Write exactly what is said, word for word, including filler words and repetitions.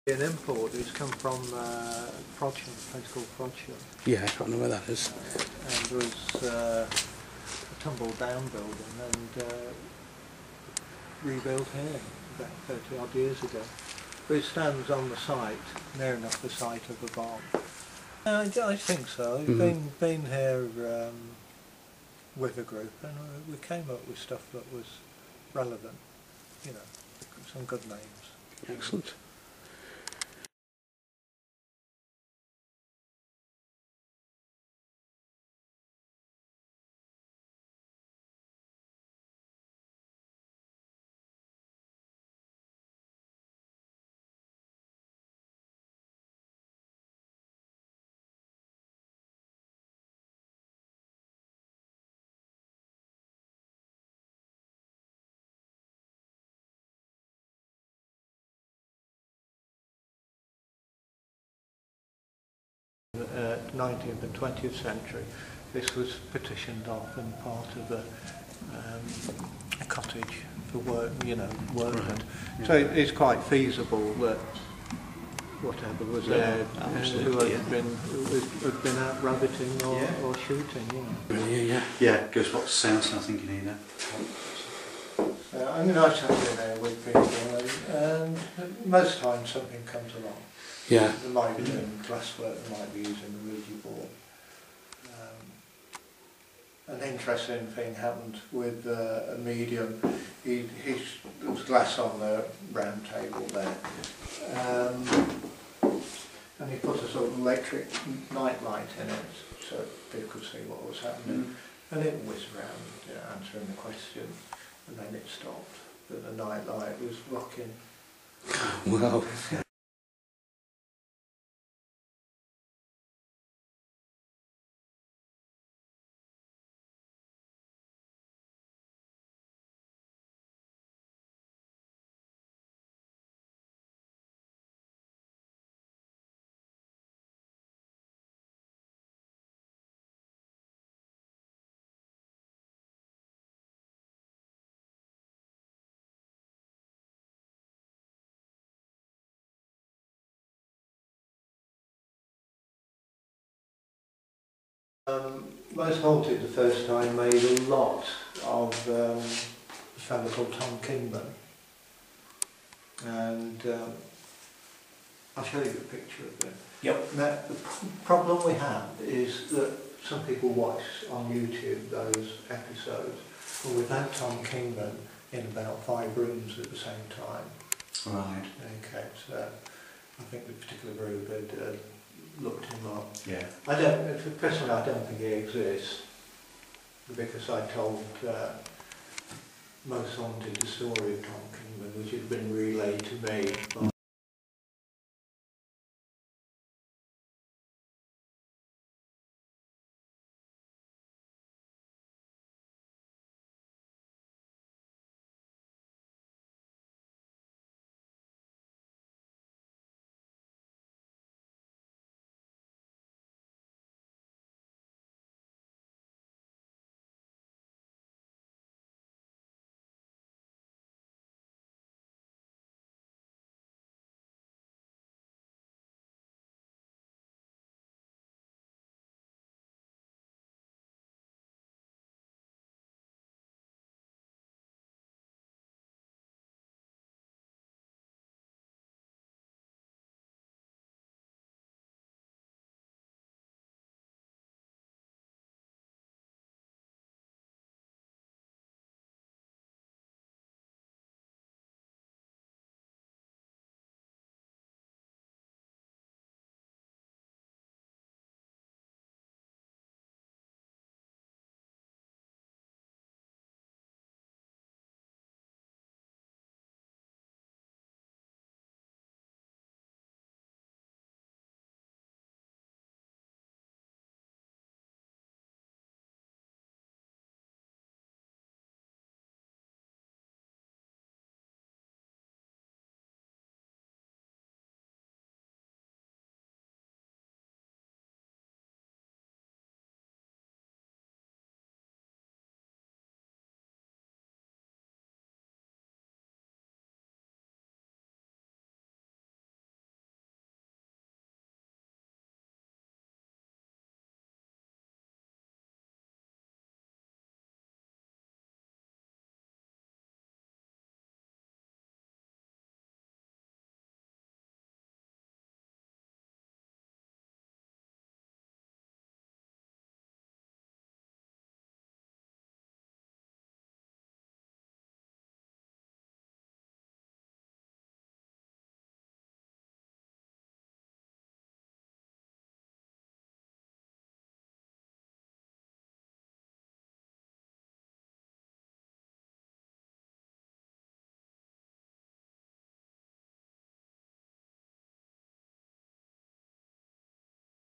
An import. It's come from uh, Frodsham, a place called Frodsham. Yeah, I can't know where that is. And there was uh, a tumbled down building and uh, rebuilt here about thirty odd years ago. But it stands on the site, near enough the site of the bomb. Uh, I, I think so. We've Mm-hmm. been, been here um, with a group and we came up with stuff that was relevant, you know, some good names. Excellent. Uh, nineteenth and twentieth century, this was partitioned off and part of a, um, a cottage for work, you know, workmen. Right. Yeah. So it, it's quite feasible that whatever was Yeah, there, uh, who had yeah. been who had been out rabbiting or, Yeah. or shooting, you know. Yeah, yeah. Yeah, ghostbox sounds, I think you need that. Uh, I mean, I've sat in there with people, and, and most times something comes along. Yeah. They might be doing glasswork, they might be using a Ouija board. Um, an interesting thing happened with uh, a medium. He, he, there was glass on the round table there, um, and he put a sort of electric night light in it so people could see what was happening. Mm. And it whizzed around, you know, answering the question, and then it stopped. But the night light was rocking. Wow. Um, most haunted the first time made a lot of um, a fellow called Tom Kingman, and um, I'll show you a picture of him. Yep. Now the p problem we have is that some people watch on YouTube those episodes, but we've had Tom Kingman in about five rooms at the same time. Right. Okay, so I think the particular group had uh, looked him up. Yeah. I don't, personally I don't think he exists, because I told uh, most haunted the story of Tom Kingman, which had been relayed to me by